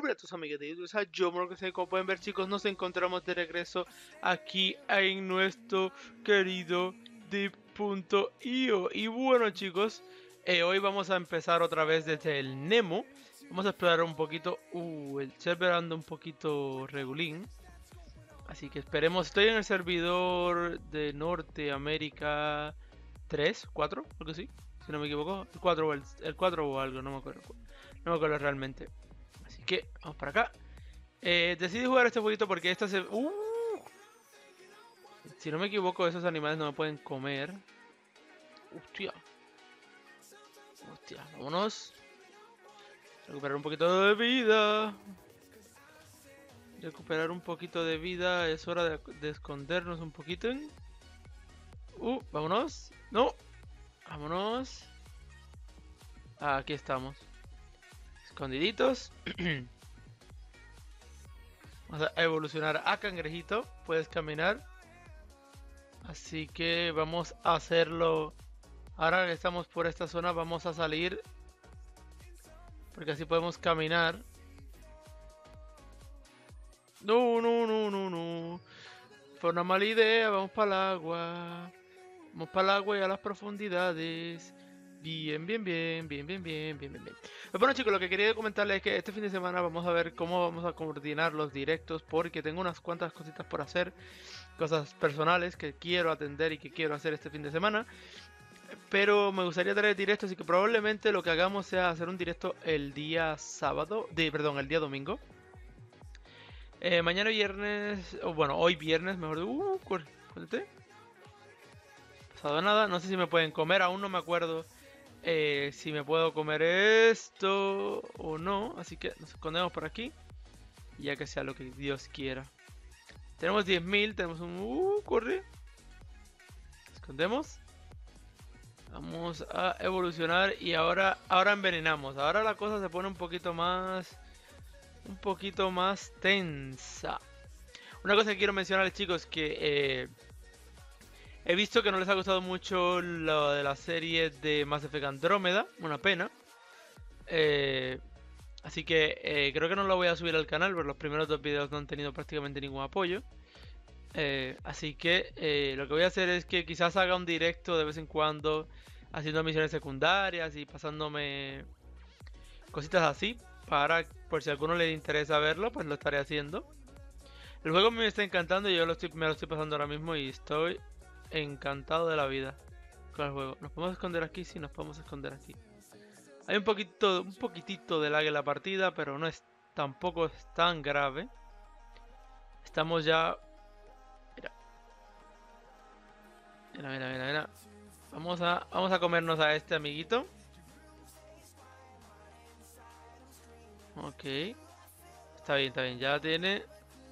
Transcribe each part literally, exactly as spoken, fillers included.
Hola a tus amigos de YouTube, soy yo, Moro, que como pueden ver, chicos, nos encontramos de regreso aquí en nuestro querido deep punto i o. Y bueno, chicos, eh, hoy vamos a empezar otra vez desde el Nemo. Vamos a explorar un poquito. Uh, el server anda un poquito regulín. Así que esperemos. Estoy en el servidor de Norteamérica tres, cuatro, algo así, si no me equivoco. El cuatro o, el, el cuatro o algo, no me acuerdo. No me acuerdo realmente. Así que vamos para acá. Eh, decidí jugar este jueguito porque esta se... Uh, si no me equivoco, esos animales no me pueden comer. Hostia. Hostia, vámonos. Recuperar un poquito de vida. Recuperar un poquito de vida. Es hora de, de escondernos un poquito. Uh, vámonos. No. Vámonos. Ah, aquí estamos. Escondiditos. Vamos a evolucionar a cangrejito. Puedes caminar. Así que vamos a hacerlo. Ahora que estamos por esta zona, vamos a salir. Porque así podemos caminar. No, no, no, no, no. Fue una mala idea. Vamos para el agua. Vamos para el agua y a las profundidades. Bien, bien, bien, bien, bien, bien, bien, bien, bien. Pues bueno, chicos, lo que quería comentarles es que este fin de semana vamos a ver cómo vamos a coordinar los directos, porque tengo unas cuantas cositas por hacer, cosas personales que quiero atender y que quiero hacer este fin de semana. Pero me gustaría traer directos, así que probablemente lo que hagamos sea hacer un directo el día sábado, de, perdón, el día domingo. Eh, mañana viernes, o bueno, hoy viernes, mejor dicho. Uh, cuéntate. Pasado nada, no sé si me pueden comer, aún no me acuerdo. Eh, si me puedo comer esto o no, así que nos escondemos por aquí, ya que sea lo que Dios quiera. Tenemos diez mil, tenemos un... Uh, corre. Escondemos. Vamos a evolucionar y ahora, ahora envenenamos. Ahora la cosa se pone un poquito más... Un poquito más tensa. Una cosa que quiero mencionarles, chicos, que... Eh, he visto que no les ha gustado mucho lo de la serie de Mass Effect Andrómeda. Una pena. Eh, así que eh, creo que no lo voy a subir al canal, porque los primeros dos videos no han tenido prácticamente ningún apoyo. Eh, así que eh, lo que voy a hacer es que quizás haga un directo de vez en cuando, haciendo misiones secundarias y pasándome cositas así. Para, por si a alguno le interesa verlo, pues lo estaré haciendo. El juego me está encantando y yo lo estoy, me lo estoy pasando ahora mismo y estoy... encantado de la vida con el juego. ¿Nos podemos esconder aquí? Sí, nos podemos esconder aquí. Hay un poquito, un poquitito de lag en la partida, pero no es, tampoco es tan grave. Estamos ya... Mira. Mira, mira, mira, mira. Vamos a, vamos a comernos a este amiguito. Ok. Está bien, está bien. Ya tiene...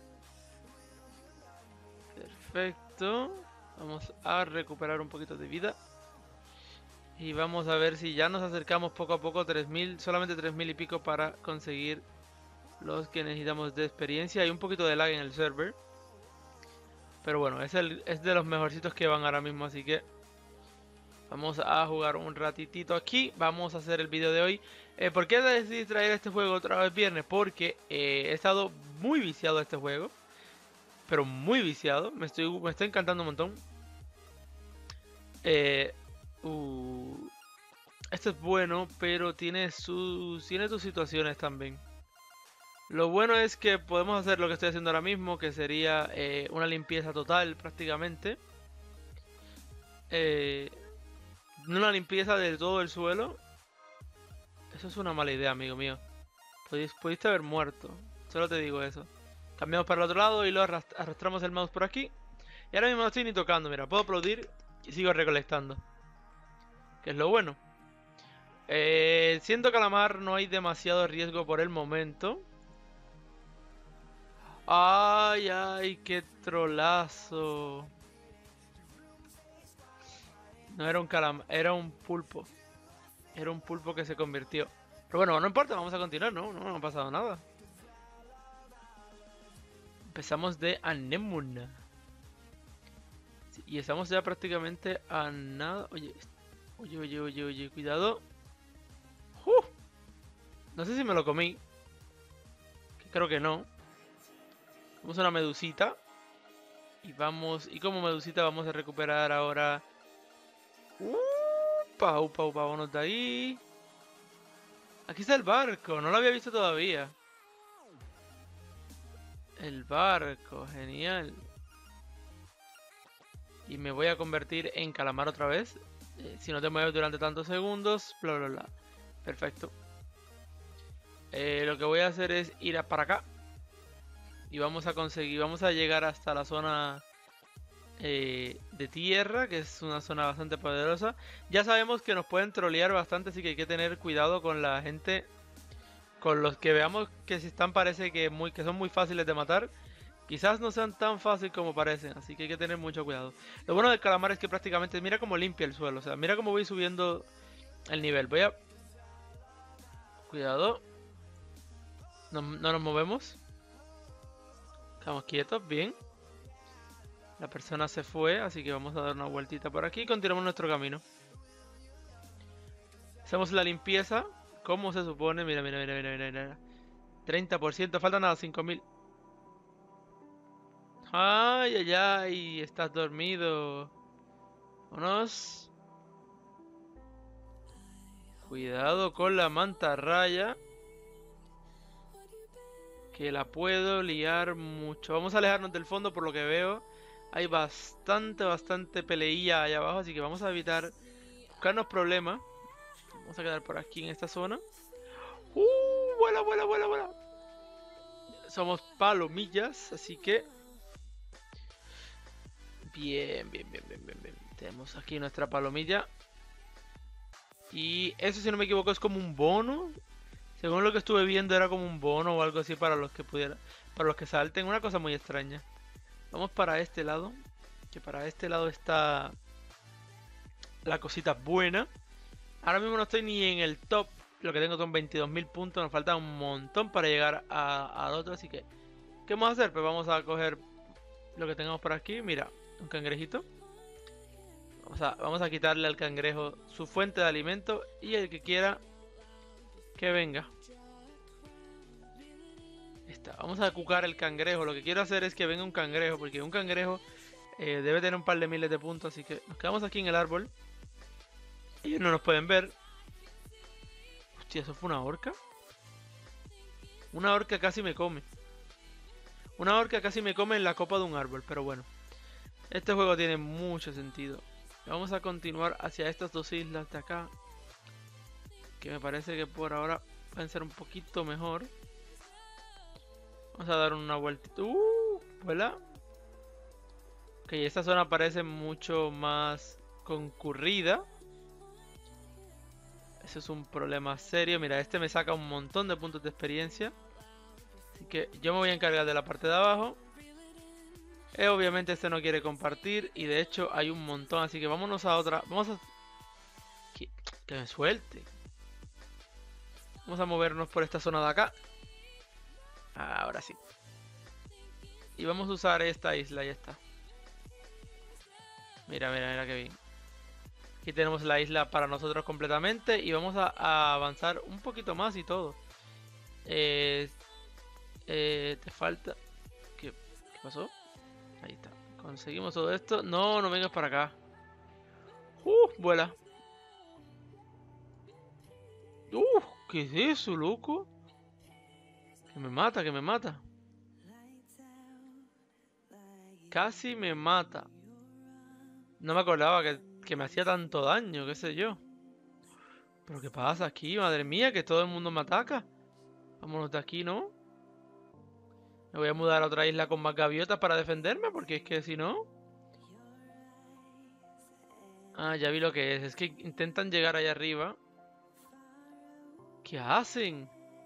Perfecto. Vamos a recuperar un poquito de vida. Y vamos a ver si ya nos acercamos poco a poco. tres mil, solamente tres mil y pico para conseguir los que necesitamos de experiencia. Hay un poquito de lag en el server. Pero bueno, es, el, es de los mejorcitos que van ahora mismo. Así que vamos a jugar un ratitito aquí. Vamos a hacer el vídeo de hoy. Eh, ¿Por qué decidí traer este juego otra vez viernes? Porque eh, he estado muy viciado a este juego. Pero muy viciado. Me, estoy, me está encantando un montón. Eh, uh, esto es bueno, pero tiene sus, tiene sus situaciones también. Lo bueno es que podemos hacer lo que estoy haciendo ahora mismo, que sería eh, una limpieza total prácticamente. Eh, una limpieza de todo el suelo. Eso es una mala idea, amigo mío. Podéis, pudiste haber muerto. Solo te digo eso. Cambiamos para el otro lado y lo arrast arrastramos el mouse por aquí. Y ahora mismo no estoy ni tocando, mira. Puedo aplaudir y sigo recolectando. Que es lo bueno. Eh, siendo calamar no hay demasiado riesgo por el momento. Ay, ay, qué trolazo. No era un calamar, era un pulpo. Era un pulpo que se convirtió. Pero bueno, no importa, vamos a continuar, ¿no? No, no ha pasado nada. Empezamos de Anemone. Sí, y estamos ya prácticamente a nada. Oye, oye, oye, oye, oye, cuidado. ¡Uh! No sé si me lo comí. Creo que no. Vamos a una medusita. Y vamos... Y como medusita vamos a recuperar ahora... Upa, upa, upa, vámonos de ahí. Aquí está el barco, no lo había visto todavía. El barco, genial. Y me voy a convertir en calamar otra vez. Eh, si no te mueves durante tantos segundos, bla bla bla. Perfecto. Eh, lo que voy a hacer es ir a para acá. Y vamos a conseguir, vamos a llegar hasta la zona eh, de tierra, que es una zona bastante poderosa. Ya sabemos que nos pueden trolear bastante, así que hay que tener cuidado con la gente. Con los que veamos que si están parece que, muy, que son muy fáciles de matar. Quizás no sean tan fáciles como parecen, así que hay que tener mucho cuidado. Lo bueno del calamar es que prácticamente mira cómo limpia el suelo, o sea, mira cómo voy subiendo el nivel. Voy a... Cuidado. No, no nos movemos. Estamos quietos, bien. La persona se fue, así que vamos a dar una vueltita por aquí y continuamos nuestro camino. Hacemos la limpieza, como se supone. Mira, mira, mira, mira, mira, mira. treinta por ciento, falta nada, cinco mil. Ay, ay, ay, estás dormido. Vámonos. Cuidado con la mantarraya, que la puedo liar mucho. Vamos a alejarnos del fondo por lo que veo. Hay bastante, bastante peleilla allá abajo, así que vamos a evitar buscarnos problemas. Vamos a quedar por aquí en esta zona. ¡Uh! ¡Vuela, vuela, vuela, vuela! Somos palomillas, así que... Bien, bien, bien, bien, bien, bien. Tenemos aquí nuestra palomilla. Y eso, si no me equivoco, es como un bono. Según lo que estuve viendo, era como un bono o algo así para los que pudieran, para los que salten. Una cosa muy extraña. Vamos para este lado. Que para este lado está la cosita buena. Ahora mismo no estoy ni en el top. Lo que tengo son veintidós mil puntos. Nos falta un montón para llegar a, al otro. Así que, ¿qué vamos a hacer? Pues vamos a coger lo que tengamos por aquí. Mira, un cangrejito. Vamos a, vamos a quitarle al cangrejo su fuente de alimento. Y el que quiera, que venga. Está. Vamos a cucar el cangrejo. Lo que quiero hacer es que venga un cangrejo. Porque un cangrejo eh, debe tener un par de miles de puntos. Así que nos quedamos aquí en el árbol. Ellos no nos pueden ver. Hostia, ¿eso fue una orca? Una orca casi me come. Una orca casi me come en la copa de un árbol. Pero bueno, este juego tiene mucho sentido. Vamos a continuar hacia estas dos islas de acá, que me parece que por ahora pueden ser un poquito mejor. Vamos a dar una vueltita. Uh, vuela. Ok, esta zona parece mucho más concurrida. Eso es un problema serio. Mira, este me saca un montón de puntos de experiencia. Así que yo me voy a encargar de la parte de abajo. Eh, obviamente este no quiere compartir. Y de hecho hay un montón. Así que vámonos a otra. Vamos a... Que, que me suelte. Vamos a movernos por esta zona de acá. Ahora sí. Y vamos a usar esta isla. Ya está. Mira, mira, mira qué bien. Aquí tenemos la isla para nosotros completamente. Y vamos a, a avanzar un poquito más y todo. Eh, eh, te falta... ¿Qué, ¿Qué pasó? Ahí está. Conseguimos todo esto. No, no vengas para acá. Uh, vuela. Uh, ¿qué es eso, loco? Que me mata, que me mata. Casi me mata. No me acordaba que, que me hacía tanto daño, qué sé yo. ¿Pero qué pasa aquí? Madre mía, que todo el mundo me ataca. Vámonos de aquí, ¿no? Me voy a mudar a otra isla con más gaviotas para defenderme, porque es que si no... Ah, ya vi lo que es. Es que intentan llegar allá arriba. ¿Qué hacen?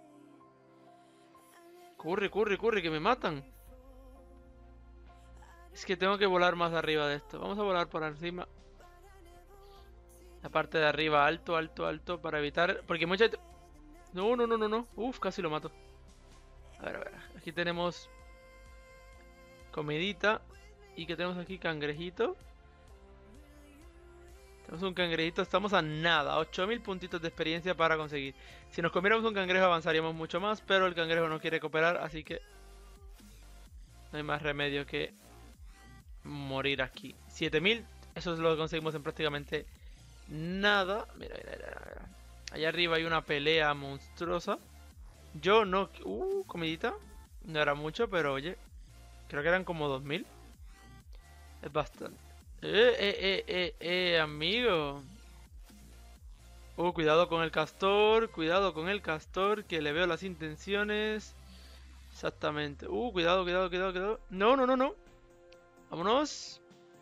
Corre, corre, corre, que me matan. Es que tengo que volar más arriba de esto. Vamos a volar por encima. La parte de arriba, alto, alto, alto, para evitar... Porque mucha... No, no, no, no, no. Uf, casi lo mato. A ver, a ver. Aquí tenemos... comidita. Y que tenemos aquí cangrejito. Tenemos un cangrejito, estamos a nada, ocho mil puntitos de experiencia para conseguir. Si nos comiéramos un cangrejo avanzaríamos mucho más, pero el cangrejo no quiere cooperar, así que no hay más remedio que morir aquí. siete mil, eso es lo que conseguimos en prácticamente nada. Mira, mira, mira, mira. Allá arriba hay una pelea monstruosa. Yo no... Uh, comidita. No era mucho, pero oye, creo que eran como dos mil. Es bastante. Eh, eh, eh, eh, eh, amigo. Uh, cuidado con el castor, cuidado con el castor, que le veo las intenciones. Exactamente. Uh, cuidado, cuidado, cuidado, cuidado. No, no, no, no. Vámonos.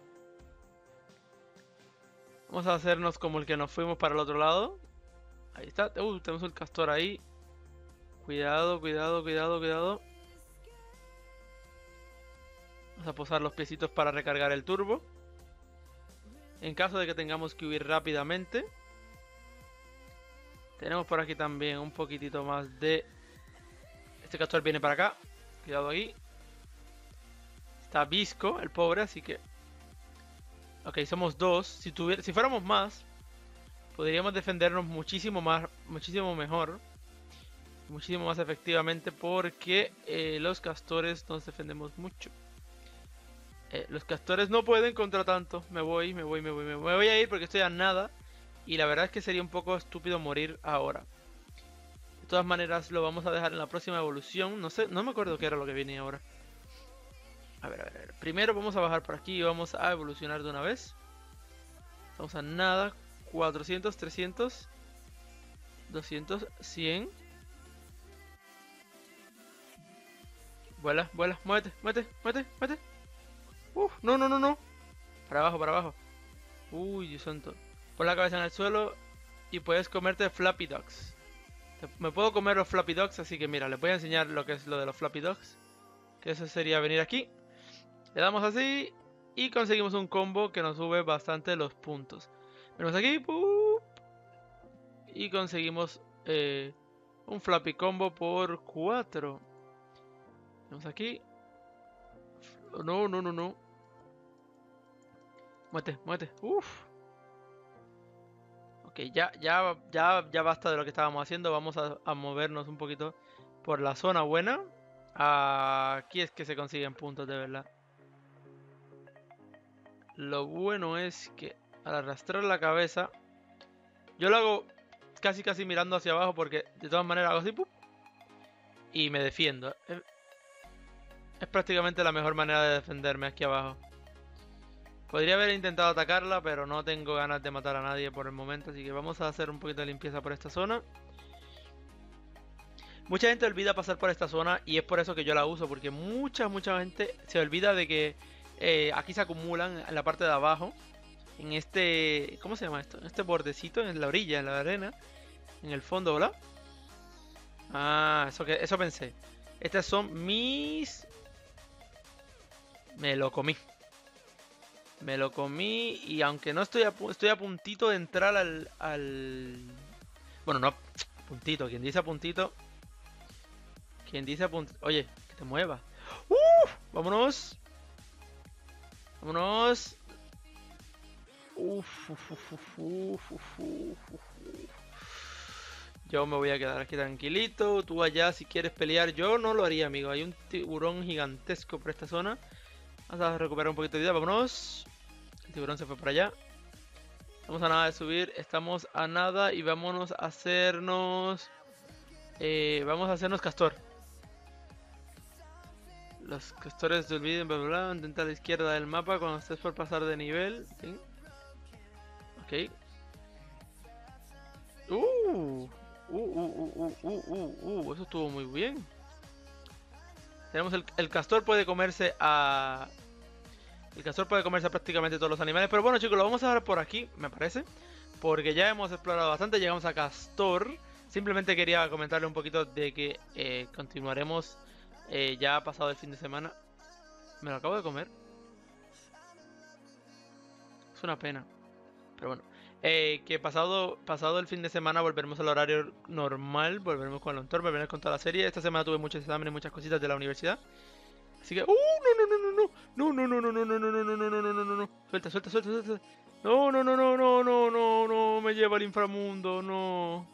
Vamos a hacernos como el que nos fuimos para el otro lado. Ahí está. Uh, tenemos el castor ahí. Cuidado, cuidado, cuidado, cuidado. Vamos a posar los piecitos para recargar el turbo. En caso de que tengamos que huir rápidamente. Tenemos por aquí también un poquitito más de... Este castor viene para acá. Cuidado ahí. Está visco, el pobre, así que... Ok, somos dos. Si, tuviera... si fuéramos más, podríamos defendernos muchísimo más, muchísimo mejor. Muchísimo más efectivamente, porque eh, los castores nos defendemos mucho. Eh, los castores no pueden contra tanto. Me voy, me voy, me voy, me voy. Me voy a ir porque estoy a nada. Y la verdad es que sería un poco estúpido morir ahora. De todas maneras, lo vamos a dejar en la próxima evolución. No sé, no me acuerdo qué era lo que viene ahora. A ver, a ver, a ver. Primero vamos a bajar por aquí y vamos a evolucionar de una vez. Estamos a nada. cuatrocientos, trescientos, doscientos, cien. Vuela, vuela, muévete, muévete, muévete, muévete. Uf, no, no, no, no. Para abajo, para abajo. Uy, Dios santo. Pon la cabeza en el suelo y puedes comerte Flappy Dogs. Me puedo comer los Flappy Dogs, así que mira, les voy a enseñar lo que es lo de los Flappy Dogs. Que eso sería venir aquí. Le damos así y conseguimos un combo que nos sube bastante los puntos. Venimos aquí ¡pup! Y conseguimos eh, un Flappy Combo por cuatro. Venimos aquí. No, no, no, no. Muévete, muévete. Uf. Ok, ya, ya, ya, ya basta de lo que estábamos haciendo. Vamos a, a movernos un poquito por la zona buena. Aquí es que se consiguen puntos de verdad. Lo bueno es que al arrastrar la cabeza, yo lo hago casi casi mirando hacia abajo porque de todas maneras hago así ¡pup! Y me defiendo. Es, es prácticamente la mejor manera de defenderme aquí abajo. Podría haber intentado atacarla, pero no tengo ganas de matar a nadie por el momento, así que vamos a hacer un poquito de limpieza por esta zona. Mucha gente olvida pasar por esta zona y es por eso que yo la uso, porque mucha, mucha gente se olvida de que eh, aquí se acumulan en la parte de abajo, en este... ¿cómo se llama esto? En este bordecito, en la orilla, en la arena, en el fondo, ¿verdad? Ah, eso, que, eso pensé. Estas son mis... Me lo comí. Me lo comí y aunque no estoy a, estoy a puntito de entrar al, al... Bueno, no a puntito, quien dice a puntito... Quien dice a puntito... Oye, que te muevas. ¡Uh! Vámonos. Vámonos. Uf, uf, uf, uf, uf, uf, uf, uf. Yo me voy a quedar aquí tranquilito. Tú allá si quieres pelear. Yo no lo haría, amigo. Hay un tiburón gigantesco por esta zona. Vamos a recuperar un poquito de vida. Vámonos. El tiburón se fue para allá. Estamos a nada de subir. Estamos a nada. Y vámonos a hacernos... Eh, vamos a hacernos castor. Los castores te olviden, bla, bla, bla. Intenta a la izquierda del mapa cuando estés por pasar de nivel. ¿Sí? Ok. Uh, uh, uh, uh, uh, uh, uh, eso estuvo muy bien. Tenemos el, el castor puede comerse a... El castor puede comerse a prácticamente todos los animales. Pero bueno, chicos, lo vamos a dejar por aquí, me parece. Porque ya hemos explorado bastante. Llegamos a castor. Simplemente quería comentarle un poquito de que eh, continuaremos... Eh, ya ha pasado el fin de semana. Me lo acabo de comer. Es una pena. Pero bueno. Eh, que pasado, pasado el fin de semana volveremos al horario normal. Volveremos con el entorno, volveremos con toda la serie. Esta semana tuve muchos exámenes, muchas cositas de la universidad. Así que... ¡Uh! No, no, no, no, no. No, no, no, no, no, no, no, no, no, no, no, no, no, no. Suelta, suelta, suelta, suelta. No, no, no, no, no, no, no, no. Me lleva al inframundo, no.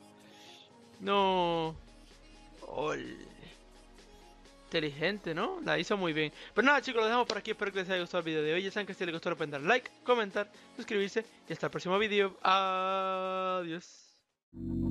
No. Ol. Inteligente, ¿no? La hizo muy bien. Pero nada, chicos, lo dejamos por aquí. Espero que les haya gustado el video de hoy. Ya saben que si les gustó, le pueden dar like, comentar, suscribirse. Y hasta el próximo video. Adiós.